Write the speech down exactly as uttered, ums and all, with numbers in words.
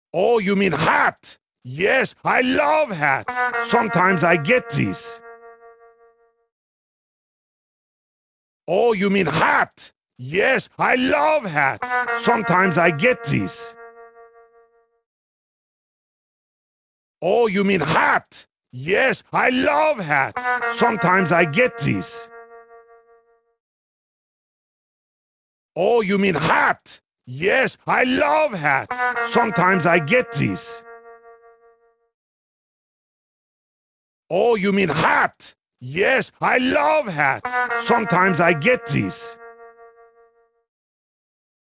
Oh, you mean hat? Yes, I love hats. Sometimes I get these. Oh, you mean hat? Yes, I love hats. Sometimes I get these. Oh, you mean hat? Yes, I love hats. Sometimes I get these. Oh, you mean hat? Yes, I love hats. Sometimes I get these. Oh, you mean hat? Yes, I love hats. Sometimes I get these.